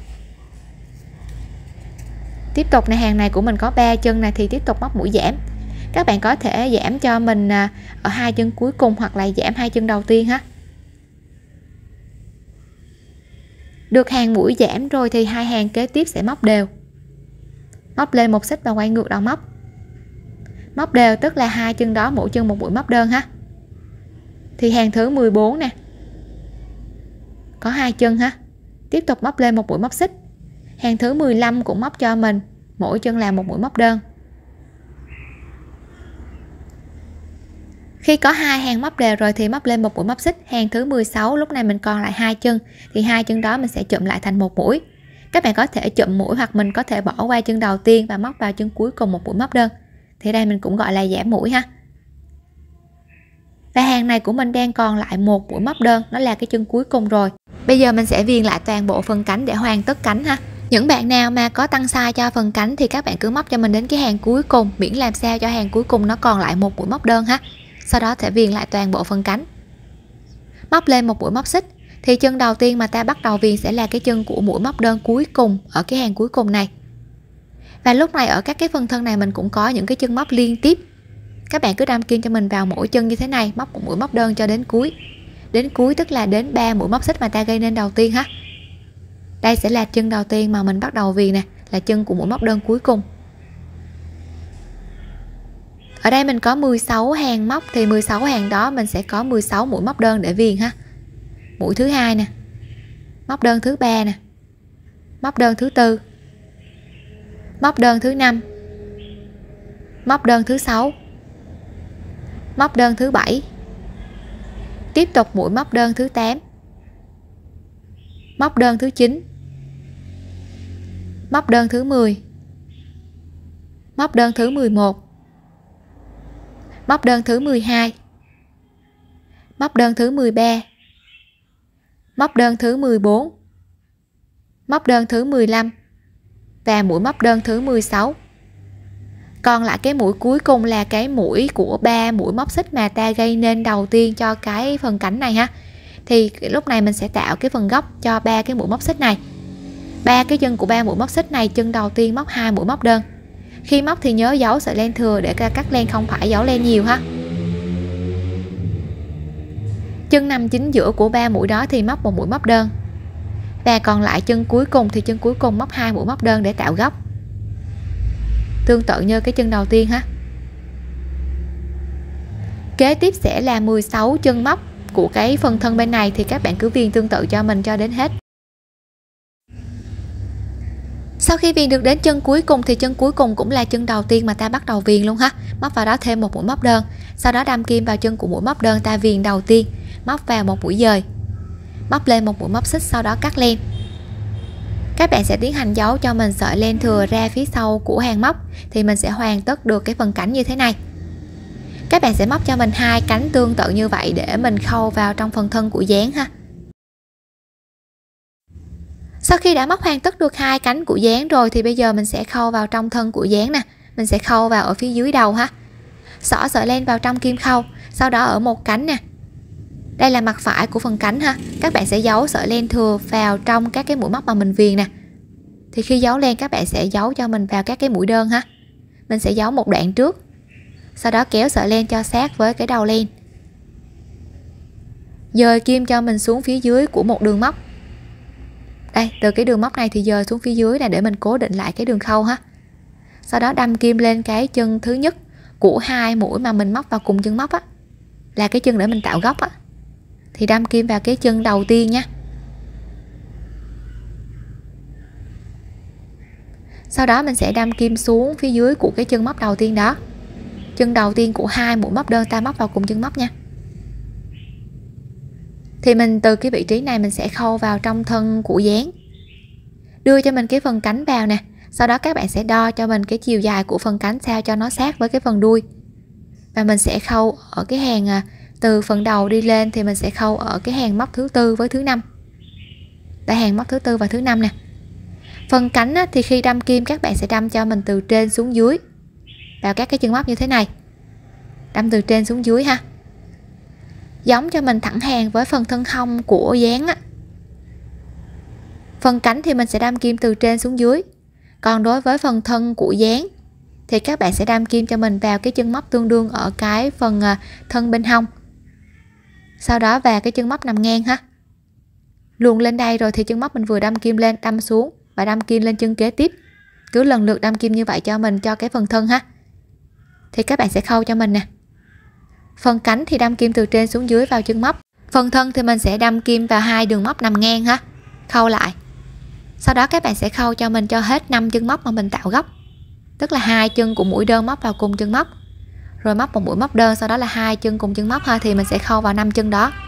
Tiếp tục này, hàng này của mình có ba chân này thì tiếp tục móc mũi giảm. Các bạn có thể giảm cho mình ở hai chân cuối cùng hoặc là giảm hai chân đầu tiên ha. Được hàng mũi giảm rồi thì hai hàng kế tiếp sẽ móc đều. Móc lên một xích và quay ngược đầu móc. Móc đều tức là hai chân đó mỗi chân một mũi móc đơn ha. Thì hàng thứ mười bốn nè. Có hai chân ha. Tiếp tục móc lên một mũi móc xích. Hàng thứ mười lăm cũng móc cho mình mỗi chân là một mũi móc đơn. Khi có hai hàng móc đều rồi thì móc lên một mũi móc xích. Hàng thứ mười sáu, lúc này mình còn lại hai chân, thì hai chân đó mình sẽ chụm lại thành một mũi. Các bạn có thể chụm mũi hoặc mình có thể bỏ qua chân đầu tiên và móc vào chân cuối cùng một mũi móc đơn. Thì đây mình cũng gọi là giảm mũi ha. Và hàng này của mình đang còn lại một mũi móc đơn, nó là cái chân cuối cùng rồi. Bây giờ mình sẽ viền lại toàn bộ phần cánh để hoàn tất cánh ha. Những bạn nào mà có tăng size cho phần cánh thì các bạn cứ móc cho mình đến cái hàng cuối cùng, miễn làm sao cho hàng cuối cùng nó còn lại một mũi móc đơn ha. Sau đó thể viền lại toàn bộ phần cánh. Móc lên một mũi móc xích, thì chân đầu tiên mà ta bắt đầu viền sẽ là cái chân của mũi móc đơn cuối cùng ở cái hàng cuối cùng này. Và lúc này ở các cái phần thân này mình cũng có những cái chân móc liên tiếp. Các bạn cứ đâm kim cho mình vào mỗi chân như thế này, móc một mũi móc đơn cho đến cuối. Đến cuối tức là đến ba mũi móc xích mà ta gây nên đầu tiên ha. Đây sẽ là chân đầu tiên mà mình bắt đầu viền nè, là chân của mũi móc đơn cuối cùng. Ở đây mình có mười sáu hàng móc, thì mười sáu hàng đó mình sẽ có mười sáu mũi móc đơn để viền ha. Mũi thứ hai nè, móc đơn thứ ba nè, móc đơn thứ tư, móc đơn thứ năm, móc đơn thứ sáu, móc đơn thứ bảy, tiếp tục mũi móc đơn thứ tám, móc đơn thứ chín, móc đơn thứ mười, móc đơn thứ mười một, móc đơn thứ mười hai, móc đơn thứ mười ba, móc đơn thứ mười bốn, móc đơn thứ mười lăm và mũi móc đơn thứ mười sáu. Còn lại cái mũi cuối cùng là cái mũi của ba mũi móc xích mà ta gây nên đầu tiên cho cái phần cánh này ha. Thì lúc này mình sẽ tạo cái phần góc cho ba cái mũi móc xích này. Ba cái chân của ba mũi móc xích này, chân đầu tiên móc hai mũi móc đơn. Khi móc thì nhớ giấu sợi len thừa để cắt len, không phải giấu len nhiều ha. Chân nằm chính giữa của ba mũi đó thì móc một mũi móc đơn. Và còn lại chân cuối cùng thì chân cuối cùng móc hai mũi móc đơn để tạo góc. Tương tự như cái chân đầu tiên ha. Kế tiếp sẽ là mười sáu chân móc của cái phần thân bên này, thì các bạn cứ viền tương tự cho mình cho đến hết. Sau khi viền được đến chân cuối cùng thì chân cuối cùng cũng là chân đầu tiên mà ta bắt đầu viền luôn ha. Móc vào đó thêm một mũi móc đơn, sau đó đâm kim vào chân của mũi móc đơn ta viền đầu tiên, móc vào một mũi dời, móc lên một mũi móc xích, sau đó cắt len. Các bạn sẽ tiến hành giấu cho mình sợi len thừa ra phía sau của hàng móc, thì mình sẽ hoàn tất được cái phần cánh như thế này. Các bạn sẽ móc cho mình hai cánh tương tự như vậy để mình khâu vào trong phần thân của dáng ha. Sau khi đã móc hoàn tất được hai cánh của dáng rồi thì bây giờ mình sẽ khâu vào trong thân của dáng nè. Mình sẽ khâu vào ở phía dưới đầu ha. Xỏ sợi len vào trong kim khâu, sau đó ở một cánh nè. Đây là mặt phải của phần cánh ha. Các bạn sẽ giấu sợi len thừa vào trong các cái mũi móc mà mình viền nè. Thì khi giấu len các bạn sẽ giấu cho mình vào các cái mũi đơn ha. Mình sẽ giấu một đoạn trước, sau đó kéo sợi len cho sát với cái đầu len. Dời kim cho mình xuống phía dưới của một đường móc. Đây, từ cái đường móc này thì dời xuống phía dưới này để mình cố định lại cái đường khâu ha. Sau đó đâm kim lên cái chân thứ nhất của hai mũi mà mình móc vào cùng chân móc á, là cái chân để mình tạo góc á, thì đâm kim vào cái chân đầu tiên nha. Sau đó mình sẽ đâm kim xuống phía dưới của cái chân móc đầu tiên đó, chân đầu tiên của hai mũi móc đơn ta móc vào cùng chân móc nha. Thì mình từ cái vị trí này mình sẽ khâu vào trong thân của dáng, đưa cho mình cái phần cánh vào nè. Sau đó các bạn sẽ đo cho mình cái chiều dài của phần cánh sao cho nó sát với cái phần đuôi, và mình sẽ khâu ở cái hàng từ phần đầu đi lên, thì mình sẽ khâu ở cái hàng móc thứ tư với thứ năm. Đây, hàng móc thứ tư và thứ năm nè. Phần cánh á, thì khi đâm kim các bạn sẽ đâm cho mình từ trên xuống dưới vào các cái chân móc như thế này, đâm từ trên xuống dưới ha, giống cho mình thẳng hàng với phần thân hông của dáng á. Phần cánh thì mình sẽ đâm kim từ trên xuống dưới, còn đối với phần thân của dáng thì các bạn sẽ đâm kim cho mình vào cái chân móc tương đương ở cái phần thân bên hông, sau đó vào cái chân móc nằm ngang ha, luồn lên đây rồi thì chân móc mình vừa đâm kim lên, đâm xuống và đâm kim lên chân kế tiếp, cứ lần lượt đâm kim như vậy cho mình cho cái phần thân ha. Thì các bạn sẽ khâu cho mình nè. Phần cánh thì đâm kim từ trên xuống dưới vào chân móc, phần thân thì mình sẽ đâm kim vào hai đường móc nằm ngang ha, khâu lại. Sau đó các bạn sẽ khâu cho mình cho hết năm chân móc mà mình tạo góc, tức là hai chân của mũi đơn móc vào cùng chân móc, rồi móc một mũi móc đơn, sau đó là hai chân cùng chân móc ha, thì mình sẽ khâu vào năm chân đó.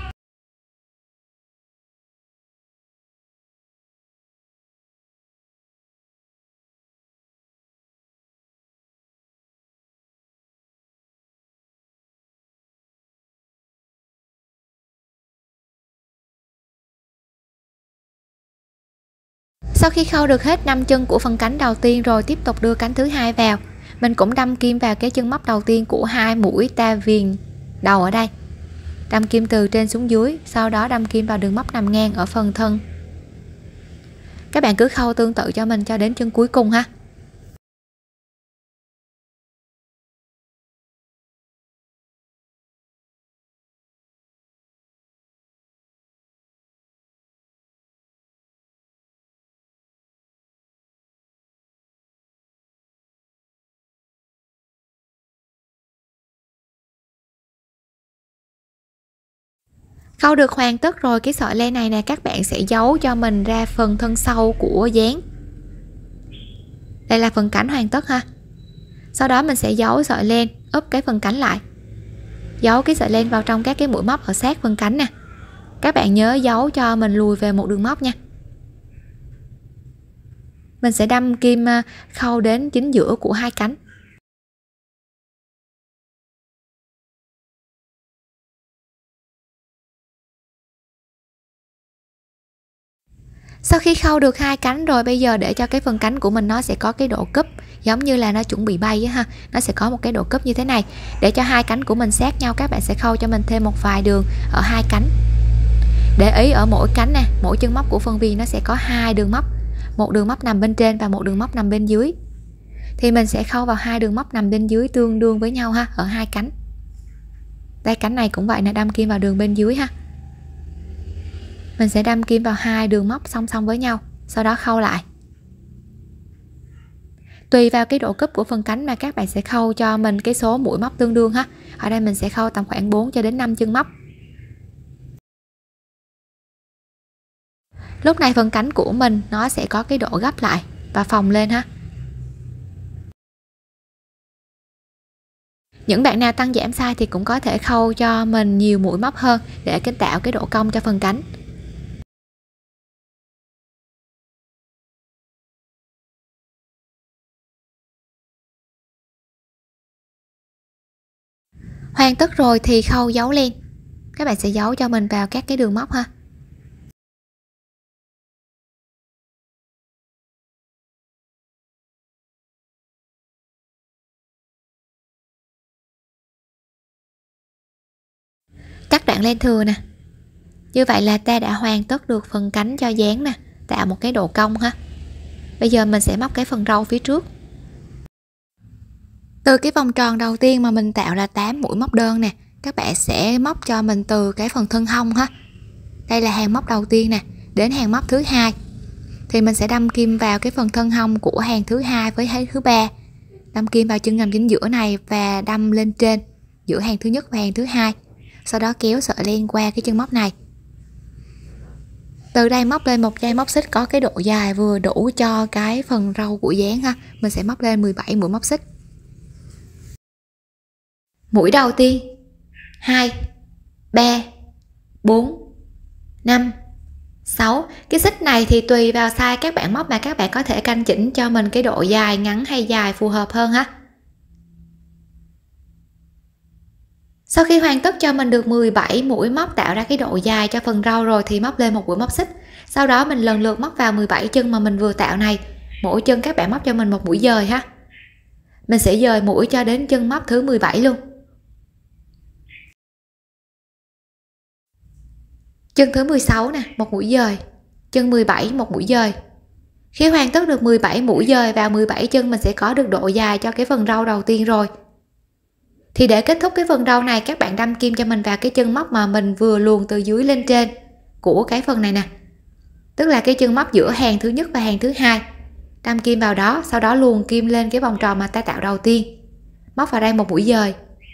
Sau khi khâu được hết năm chân của phần cánh đầu tiên rồi, tiếp tục đưa cánh thứ hai vào. Mình cũng đâm kim vào cái chân móc đầu tiên của hai mũi ta viền đầu ở đây. Đâm kim từ trên xuống dưới, sau đó đâm kim vào đường móc nằm ngang ở phần thân. Các bạn cứ khâu tương tự cho mình cho đến chân cuối cùng ha. Khâu được hoàn tất rồi, cái sợi len này nè các bạn sẽ giấu cho mình ra phần thân sau của dáng. Đây là phần cánh hoàn tất ha. Sau đó mình sẽ giấu sợi len úp cái phần cánh lại, giấu cái sợi len vào trong các cái mũi móc ở sát phần cánh nè. Các bạn nhớ giấu cho mình lùi về một đường móc nha. Mình sẽ đâm kim khâu đến chính giữa của hai cánh. Sau khi khâu được hai cánh rồi, bây giờ để cho cái phần cánh của mình nó sẽ có cái độ cúp, giống như là nó chuẩn bị bay á ha, nó sẽ có một cái độ cúp như thế này. Để cho hai cánh của mình sát nhau, các bạn sẽ khâu cho mình thêm một vài đường ở hai cánh. Để ý ở mỗi cánh nè, mỗi chân móc của phần viền nó sẽ có hai đường móc, một đường móc nằm bên trên và một đường móc nằm bên dưới. Thì mình sẽ khâu vào hai đường móc nằm bên dưới tương đương với nhau ha, ở hai cánh. Đây, cánh này cũng vậy nè, đâm kim vào đường bên dưới ha. Mình sẽ đâm kim vào hai đường móc song song với nhau, sau đó khâu lại. Tùy vào cái độ cúp của phần cánh mà các bạn sẽ khâu cho mình cái số mũi móc tương đương ha. Ở đây mình sẽ khâu tầm khoảng bốn cho đến năm chân móc. Lúc này phần cánh của mình nó sẽ có cái độ gấp lại và phồng lên ha. Những bạn nào tăng giảm size thì cũng có thể khâu cho mình nhiều mũi móc hơn để cái tạo cái độ cong cho phần cánh. Hoàn tất rồi thì khâu dấu len. Các bạn sẽ giấu cho mình vào các cái đường móc ha. Cắt đoạn len thừa nè. Như vậy là ta đã hoàn tất được phần cánh cho dáng nè, tạo một cái độ cong ha. Bây giờ mình sẽ móc cái phần râu phía trước. Từ cái vòng tròn đầu tiên mà mình tạo là tám mũi móc đơn nè, các bạn sẽ móc cho mình từ cái phần thân hông ha. Đây là hàng móc đầu tiên nè, đến hàng móc thứ hai thì mình sẽ đâm kim vào cái phần thân hông của hàng thứ hai với hàng thứ ba, đâm kim vào chân nằm chính giữa này và đâm lên trên giữa hàng thứ nhất và hàng thứ hai, sau đó kéo sợi len qua cái chân móc này. Từ đây móc lên một dây móc xích có cái độ dài vừa đủ cho cái phần râu của dáng ha. Mình sẽ móc lên mười bảy mũi móc xích. Mũi đầu tiên hai, ba, bốn, năm, sáu. Cái xích này thì tùy vào size các bạn móc mà các bạn có thể canh chỉnh cho mình cái độ dài ngắn hay dài phù hợp hơn ha. Sau khi hoàn tất cho mình được mười bảy mũi móc tạo ra cái độ dài cho phần râu rồi thì móc lên một mũi móc xích. Sau đó mình lần lượt móc vào mười bảy chân mà mình vừa tạo này. Mỗi chân các bạn móc cho mình một mũi dời ha. Mình sẽ dời mũi cho đến chân móc thứ mười bảy luôn. Chân thứ mười sáu nè, một mũi dời. Chân mười bảy một mũi dời. Khi hoàn tất được mười bảy mũi dời vào mười bảy chân, mình sẽ có được độ dài cho cái phần râu đầu tiên rồi. Thì để kết thúc cái phần râu này, các bạn đâm kim cho mình vào cái chân móc mà mình vừa luồn từ dưới lên trên của cái phần này nè, tức là cái chân móc giữa hàng thứ nhất và hàng thứ hai. Đâm kim vào đó, sau đó luồn kim lên cái vòng tròn mà ta tạo đầu tiên, móc vào đây một mũi dời.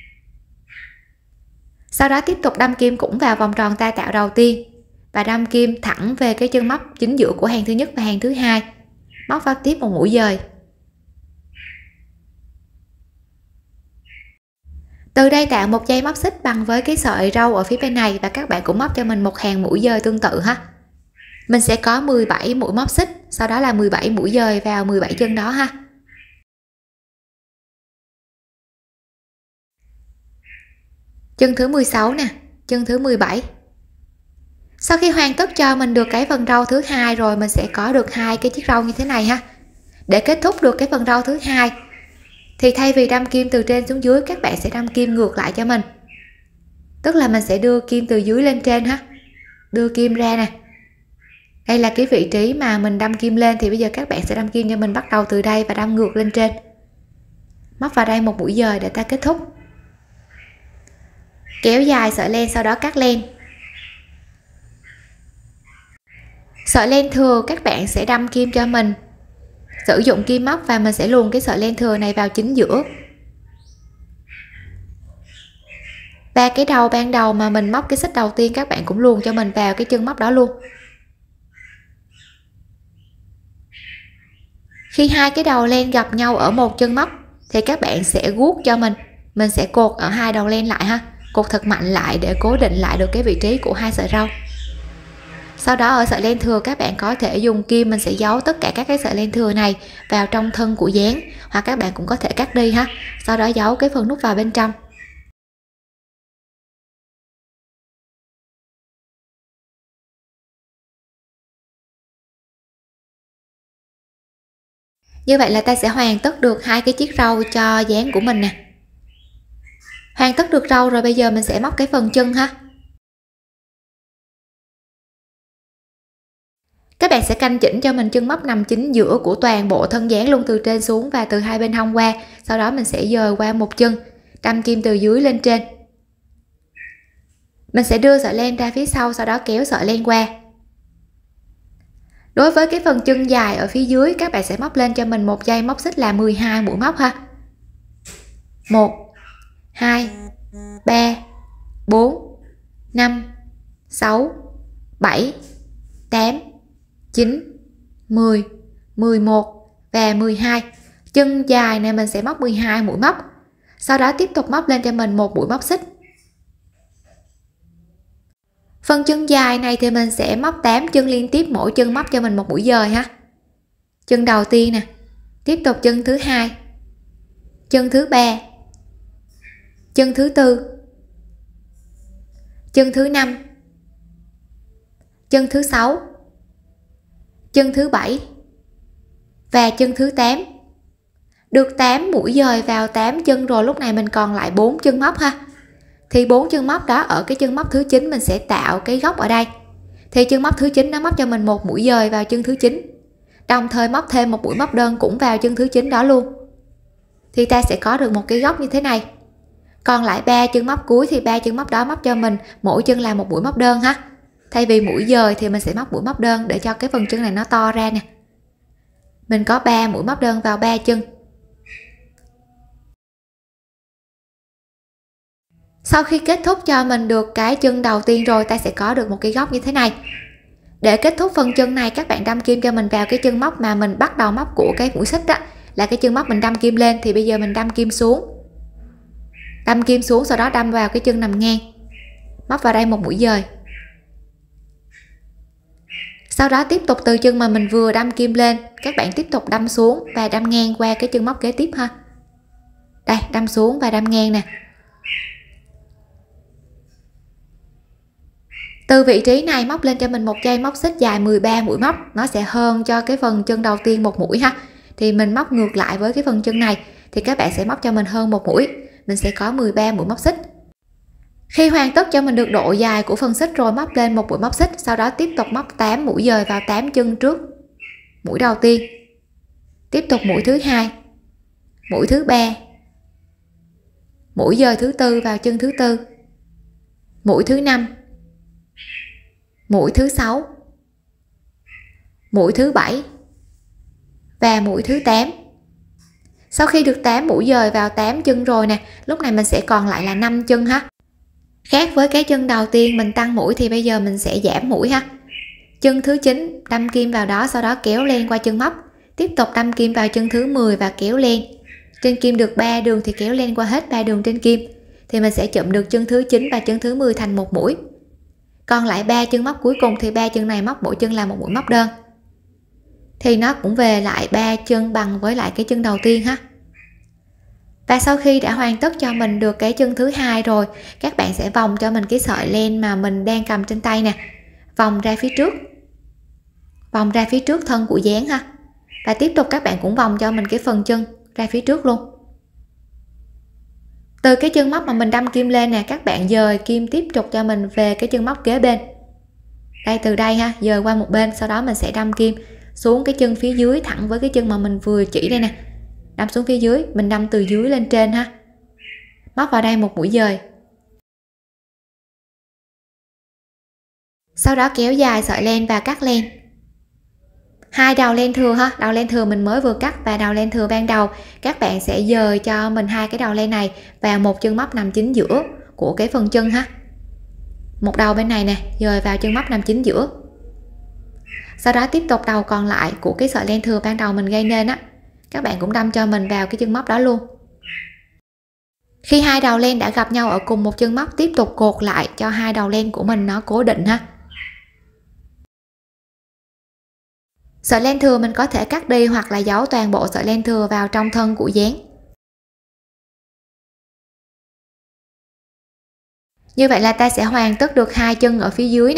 Sau đó tiếp tục đâm kim cũng vào vòng tròn ta tạo đầu tiên và đâm kim thẳng về cái chân móc chính giữa của hàng thứ nhất và hàng thứ hai, móc vào tiếp một mũi dời. Từ đây tạo một dây móc xích bằng với cái sợi râu ở phía bên này và các bạn cũng móc cho mình một hàng mũi dời tương tự ha. Mình sẽ có mười bảy mũi móc xích, sau đó là mười bảy mũi dời vào mười bảy chân đó ha. Chân thứ mười sáu nè, chân thứ mười bảy. Sau khi hoàn tất cho mình được cái phần râu thứ hai rồi, mình sẽ có được hai cái chiếc râu như thế này ha. Để kết thúc được cái phần râu thứ hai thì thay vì đâm kim từ trên xuống dưới, các bạn sẽ đâm kim ngược lại cho mình. Tức là mình sẽ đưa kim từ dưới lên trên ha. Đưa kim ra nè. Đây là cái vị trí mà mình đâm kim lên, thì bây giờ các bạn sẽ đâm kim cho mình bắt đầu từ đây và đâm ngược lên trên. Móc vào đây một mũi dời để ta kết thúc. Kéo dài sợi len, sau đó cắt len. Sợi len thừa các bạn sẽ đâm kim cho mình, sử dụng kim móc và mình sẽ luồn cái sợi len thừa này vào chính giữa. Và cái đầu ban đầu mà mình móc cái xích đầu tiên, các bạn cũng luồn cho mình vào cái chân móc đó luôn. Khi hai cái đầu len gặp nhau ở một chân móc thì các bạn sẽ guốc cho mình. Mình sẽ cột ở hai đầu len lại ha, cột thật mạnh lại để cố định lại được cái vị trí của hai sợi râu. Sau đó ở sợi len thừa các bạn có thể dùng kim, mình sẽ giấu tất cả các cái sợi len thừa này vào trong thân của dáng, hoặc các bạn cũng có thể cắt đi ha, sau đó giấu cái phần nút vào bên trong. Như vậy là ta sẽ hoàn tất được hai cái chiếc râu cho dáng của mình nè. Hoàn tất được râu rồi, bây giờ mình sẽ móc cái phần chân ha. Các bạn sẽ canh chỉnh cho mình chân móc nằm chính giữa của toàn bộ thân dáng luôn, từ trên xuống và từ hai bên hông qua. Sau đó mình sẽ dời qua một chân, đâm kim từ dưới lên trên. Mình sẽ đưa sợi len ra phía sau, sau đó kéo sợi len qua. Đối với cái phần chân dài ở phía dưới, các bạn sẽ móc lên cho mình một dây móc xích là mười hai mũi móc ha. một, hai, ba, bốn, năm, sáu, bảy, tám, chín, mười, mười một và mười hai. Chân dài này mình sẽ móc mười hai mũi móc. Sau đó tiếp tục móc lên cho mình một mũi móc xích. Phần chân dài này thì mình sẽ móc tám chân liên tiếp, mỗi chân móc cho mình một mũi dời ha. Chân đầu tiên nè, tiếp tục chân thứ hai, chân thứ ba, chân thứ tư, chân thứ năm, chân thứ sáu, chân thứ bảy và chân thứ tám. Được tám mũi dời vào tám chân rồi, lúc này mình còn lại bốn chân móc ha. Thì bốn chân móc đó, ở cái chân móc thứ chín mình sẽ tạo cái góc ở đây. Thì chân móc thứ chín nó móc cho mình một mũi dời vào chân thứ chín. Đồng thời móc thêm một mũi móc đơn cũng vào chân thứ chín đó luôn. Thì ta sẽ có được một cái góc như thế này. Còn lại ba chân móc cuối thì ba chân móc đó móc cho mình mỗi chân là một mũi móc đơn ha. Thay vì mũi dời thì mình sẽ móc mũi móc đơn để cho cái phần chân này nó to ra nè. Mình có ba mũi móc đơn vào ba chân. Sau khi kết thúc cho mình được cái chân đầu tiên rồi, ta sẽ có được một cái góc như thế này. Để kết thúc phần chân này, các bạn đâm kim cho mình vào cái chân móc mà mình bắt đầu móc của cái mũi xích đó, là cái chân móc mình đâm kim lên, thì bây giờ mình đâm kim xuống. Đâm kim xuống, sau đó đâm vào cái chân nằm ngang. Móc vào đây một mũi dời. Sau đó tiếp tục từ chân mà mình vừa đâm kim lên, các bạn tiếp tục đâm xuống và đâm ngang qua cái chân móc kế tiếp ha. Đây, đâm xuống và đâm ngang nè. Từ vị trí này móc lên cho mình một dây móc xích dài mười ba mũi móc, nó sẽ hơn cho cái phần chân đầu tiên một mũi ha. Thì mình móc ngược lại với cái phần chân này thì các bạn sẽ móc cho mình hơn một mũi, mình sẽ có mười ba mũi móc xích. Khi hoàn tất cho mình được độ dài của phần xích rồi, móc lên một mũi móc xích, sau đó tiếp tục móc tám mũi dời vào tám chân trước mũi đầu tiên. Tiếp tục mũi thứ hai, mũi thứ ba, mũi dời thứ tư vào chân thứ tư, mũi thứ năm, mũi thứ sáu, mũi thứ bảy và mũi thứ tám. Sau khi được tám mũi dời vào tám chân rồi nè, lúc này mình sẽ còn lại là năm chân ha. Khác với cái chân đầu tiên mình tăng mũi thì bây giờ mình sẽ giảm mũi ha. Chân thứ chín đâm kim vào đó, sau đó kéo len qua chân móc, tiếp tục đâm kim vào chân thứ mười và kéo len. Trên kim được ba đường thì kéo len qua hết ba đường trên kim. thì mình sẽ chụm được chân thứ chín và chân thứ mười thành một mũi. Còn lại ba chân móc cuối cùng thì ba chân này móc mỗi chân là một mũi móc đơn, thì nó cũng về lại ba chân bằng với lại cái chân đầu tiên ha. Và sau khi đã hoàn tất cho mình được cái chân thứ hai rồi, các bạn sẽ vòng cho mình cái sợi len mà mình đang cầm trên tay nè, vòng ra phía trước, vòng ra phía trước thân của dáng ha. Và tiếp tục các bạn cũng vòng cho mình cái phần chân ra phía trước luôn. Từ cái chân móc mà mình đâm kim lên nè, các bạn dời kim tiếp tục cho mình về cái chân móc kế bên. Đây, từ đây ha, dời qua một bên, sau đó mình sẽ đâm kim xuống cái chân phía dưới thẳng với cái chân mà mình vừa chỉ đây nè. Đâm xuống phía dưới, mình đâm từ dưới lên trên ha. Móc vào đây một mũi dời. Sau đó kéo dài sợi len và cắt len. Hai đầu len thừa ha, đầu len thừa mình mới vừa cắt và đầu len thừa ban đầu, các bạn sẽ dời cho mình hai cái đầu len này vào một chân móc nằm chính giữa của cái phần chân ha. Một đầu bên này nè, dời vào chân móc nằm chính giữa. Sau đó tiếp tục đầu còn lại của cái sợi len thừa ban đầu mình gây nên á, các bạn cũng đâm cho mình vào cái chân móc đó luôn. Khi hai đầu len đã gặp nhau ở cùng một chân móc, tiếp tục cột lại cho hai đầu len của mình nó cố định ha. Sợi len thừa mình có thể cắt đi hoặc là giấu toàn bộ sợi len thừa vào trong thân của dáng. Như vậy là ta sẽ hoàn tất được hai chân ở phía dưới nè.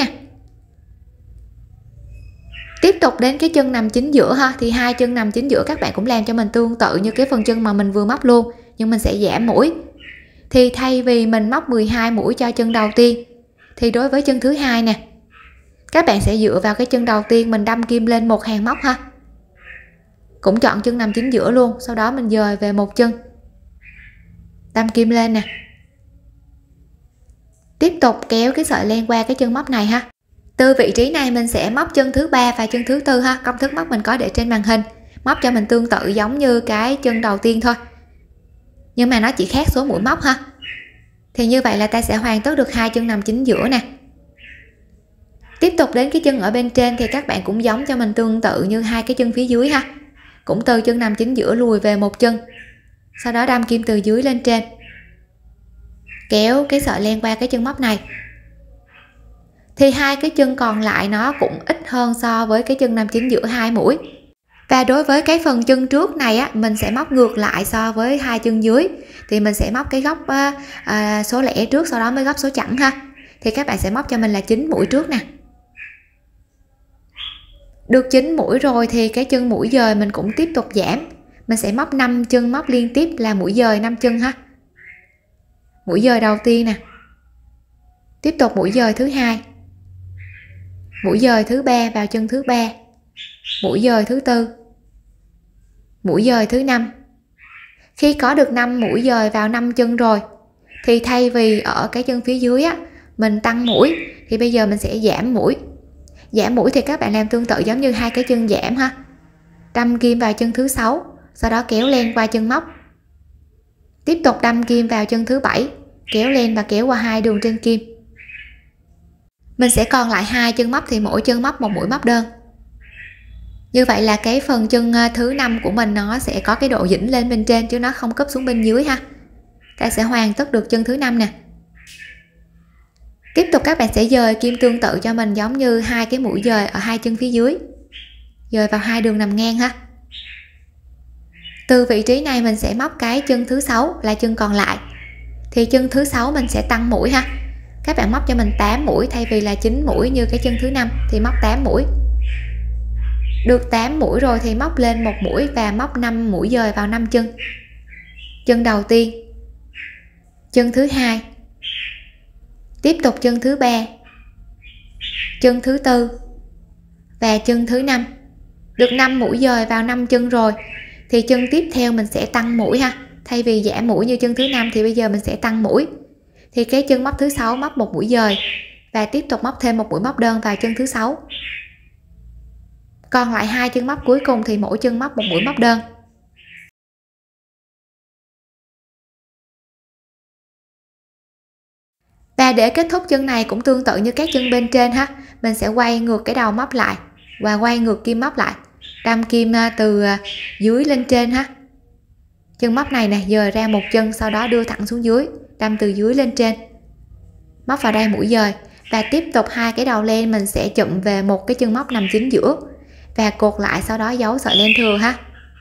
Tiếp tục đến cái chân nằm chính giữa ha, thì hai chân nằm chính giữa các bạn cũng làm cho mình tương tự như cái phần chân mà mình vừa móc luôn, nhưng mình sẽ giảm mũi. Thì thay vì mình móc mười hai mũi cho chân đầu tiên, thì đối với chân thứ hai nè, các bạn sẽ dựa vào cái chân đầu tiên mình đâm kim lên một hàng móc ha. Cũng chọn chân nằm chính giữa luôn, sau đó mình dời về một chân, đâm kim lên nè. Tiếp tục kéo cái sợi len qua cái chân móc này ha. Từ vị trí này mình sẽ móc chân thứ ba và chân thứ tư ha. Công thức móc mình có để trên màn hình. Móc cho mình tương tự giống như cái chân đầu tiên thôi, nhưng mà nó chỉ khác số mũi móc ha. Thì như vậy là ta sẽ hoàn tất được hai chân nằm chính giữa nè. Tiếp tục đến cái chân ở bên trên thì các bạn cũng giống cho mình tương tự như hai cái chân phía dưới ha. Cũng từ chân nằm chính giữa lùi về một chân, sau đó đâm kim từ dưới lên trên, kéo cái sợi len qua cái chân móc này. Thì hai cái chân còn lại nó cũng ít hơn so với cái chân nằm chính giữa hai mũi. Và đối với cái phần chân trước này á, mình sẽ móc ngược lại so với hai chân dưới, thì mình sẽ móc cái góc à, số lẻ trước, sau đó mới góc số chẵn ha. Thì các bạn sẽ móc cho mình là chín mũi trước nè. Được chín mũi rồi thì cái chân mũi dời mình cũng tiếp tục giảm, mình sẽ móc năm chân móc liên tiếp là mũi dời năm chân ha. Mũi dời đầu tiên nè, tiếp tục mũi dời thứ hai, mũi dời thứ ba vào chân thứ ba, mũi dời thứ tư, mũi dời thứ năm. Khi có được năm mũi dời vào năm chân rồi, thì thay vì ở cái chân phía dưới á mình tăng mũi, thì bây giờ mình sẽ giảm mũi. Giảm mũi thì các bạn làm tương tự giống như hai cái chân giảm ha. Đâm kim vào chân thứ sáu, sau đó kéo len qua chân móc, tiếp tục đâm kim vào chân thứ bảy, kéo len và kéo qua hai đường trên kim. Mình sẽ còn lại hai chân móc, thì mỗi chân móc một mũi móc đơn. Như vậy là cái phần chân thứ năm của mình nó sẽ có cái độ dĩnh lên bên trên chứ nó không cúp xuống bên dưới ha. Ta sẽ hoàn tất được chân thứ năm nè. Tiếp tục các bạn sẽ dời kim tương tự cho mình giống như hai cái mũi dời ở hai chân phía dưới, dời vào hai đường nằm ngang ha. Từ vị trí này mình sẽ móc cái chân thứ sáu là chân còn lại, thì chân thứ sáu mình sẽ tăng mũi ha. Các bạn móc cho mình tám mũi thay vì là chín mũi như cái chân thứ năm, thì móc tám mũi. Được tám mũi rồi thì móc lên một mũi và móc năm mũi dời vào năm chân. Chân đầu tiên, chân thứ hai, tiếp tục chân thứ ba, chân thứ tư và chân thứ năm. Được năm mũi dời vào năm chân rồi thì chân tiếp theo mình sẽ tăng mũi ha. Thay vì giảm mũi như chân thứ năm thì bây giờ mình sẽ tăng mũi. Thì cái chân móc thứ sáu móc một mũi dời và tiếp tục móc thêm một mũi móc đơn vào chân thứ sáu. Còn lại hai chân móc cuối cùng thì mỗi chân móc một mũi móc đơn. Và để kết thúc chân này cũng tương tự như các chân bên trên ha, mình sẽ quay ngược cái đầu móc lại và quay ngược kim móc lại, đâm kim từ dưới lên trên ha. Chân móc này nè dời ra một chân, sau đó đưa thẳng xuống dưới, đâm từ dưới lên trên, móc vào đây mũi dời, và tiếp tục hai cái đầu len mình sẽ chụm về một cái chân móc nằm chính giữa và cột lại, sau đó giấu sợi len thừa ha.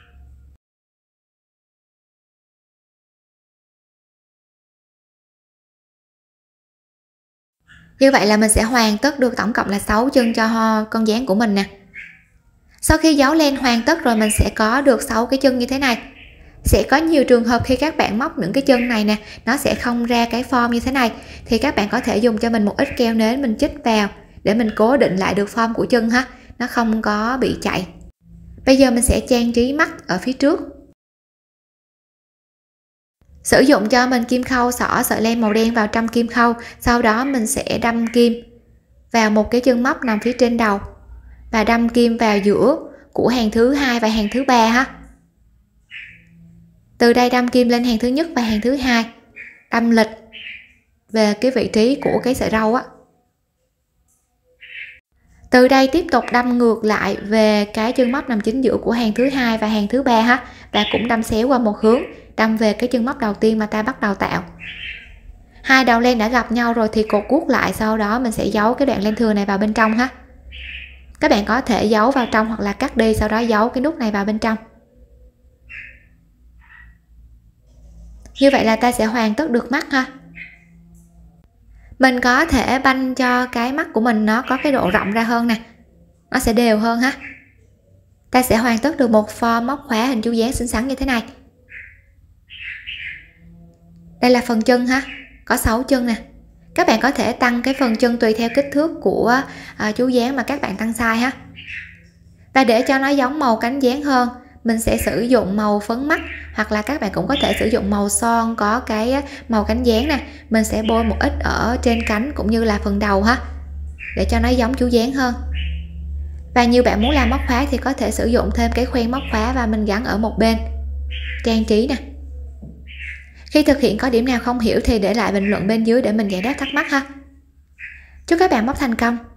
Như vậy là mình sẽ hoàn tất được tổng cộng là sáu chân cho con dáng của mình nè. Sau khi giấu len hoàn tất rồi mình sẽ có được sáu cái chân như thế này. Sẽ có nhiều trường hợp khi các bạn móc những cái chân này nè, nó sẽ không ra cái form như thế này, thì các bạn có thể dùng cho mình một ít keo nến mình chích vào để mình cố định lại được form của chân ha, nó không có bị chạy. Bây giờ mình sẽ trang trí mắt ở phía trước. Sử dụng cho mình kim khâu xỏ sợi len màu đen vào trong kim khâu, sau đó mình sẽ đâm kim vào một cái chân móc nằm phía trên đầu và đâm kim vào giữa của hàng thứ hai và hàng thứ ba ha. Từ đây đâm kim lên hàng thứ nhất và hàng thứ hai, đâm lệch về cái vị trí của cái sợi râu á. Từ đây tiếp tục đâm ngược lại về cái chân móc nằm chính giữa của hàng thứ hai và hàng thứ ba ha, và cũng đâm xéo qua một hướng, đâm về cái chân móc đầu tiên mà ta bắt đầu tạo. Hai đầu len đã gặp nhau rồi thì cột guốc lại, sau đó mình sẽ giấu cái đoạn len thừa này vào bên trong ha. Các bạn có thể giấu vào trong hoặc là cắt đi, sau đó giấu cái nút này vào bên trong. Như vậy là ta sẽ hoàn tất được mắt ha. Mình có thể banh cho cái mắt của mình nó có cái độ rộng ra hơn nè, nó sẽ đều hơn ha. Ta sẽ hoàn tất được một form móc khóa hình chú dáng xinh xắn như thế này. Đây là phần chân ha, có sáu chân nè. Các bạn có thể tăng cái phần chân tùy theo kích thước của à, chú dáng mà các bạn tăng size ha. Và để cho nó giống màu cánh dáng hơn, mình sẽ sử dụng màu phấn mắt, hoặc là các bạn cũng có thể sử dụng màu son có cái màu cánh dáng nè. Mình sẽ bôi một ít ở trên cánh cũng như là phần đầu ha, để cho nó giống chú dáng hơn. Và nhiều bạn muốn làm móc khóa thì có thể sử dụng thêm cái khoen móc khóa và mình gắn ở một bên trang trí nè. Khi thực hiện có điểm nào không hiểu thì để lại bình luận bên dưới để mình giải đáp thắc mắc ha. Chúc các bạn móc thành công.